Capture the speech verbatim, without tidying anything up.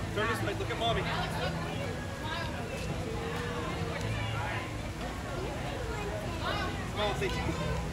Turn this way. Look at mommy. Smile, say cheese.